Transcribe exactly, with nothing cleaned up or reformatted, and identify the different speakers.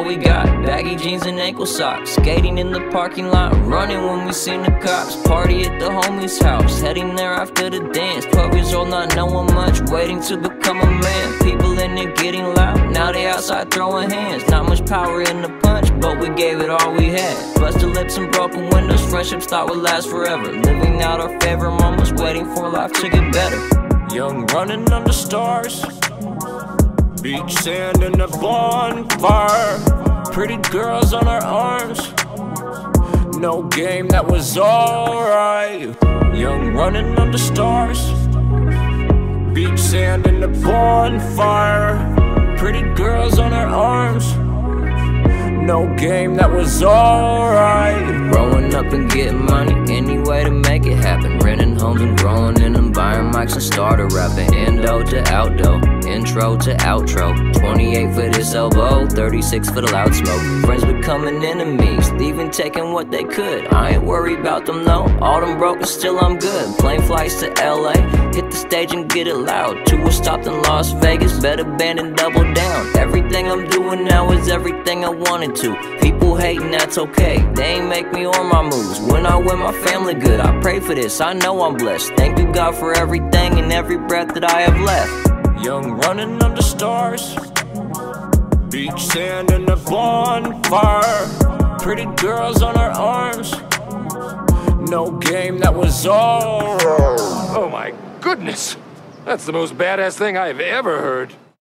Speaker 1: all we got. Baggy jeans and ankle socks, skating in the parking lot, running when we seen the cops. Party at the homie's house, heading there after the dance. twelve years old, not knowing much, waiting to become a man. People in there getting loud, now they outside throwing hands. Not much power in the punch, but we gave it all we had. Busted lips and broken windows, friendships thought would last forever. Living out our favorite moments, waiting for life to get better. Young, running under stars, beach sand and a bonfire. Pretty girls on our arms, no game, that was alright. Young, running under stars, beach sand and a bonfire. Pretty girls on our arms, no game, that was alright. Growing up and getting money, any way to make it happen. Renting homes and growing in them, buying mics and started rapping. Endo to outdo, intro to outro. Twenty-eight for this elbow, thirty-six for the loud smoke. Friends becoming enemies, leaving taking what they could. I ain't worried about them though, all them broken, still I'm good. Plane flights to L A, hit the stage and get it loud. Tour stopped in Las Vegas, better band and double down. Everything I'm doing now is everything I wanted to. People hating, that's okay, they ain't make me or my moves. When I win, my family good, I pray for this, I know I'm blessed. Thank you God for everything and every breath that I have left. Young, running under stars, beach sand and a bonfire. Pretty girls on our arms, no game, that was all.
Speaker 2: Oh my goodness, that's the most badass thing I've ever heard.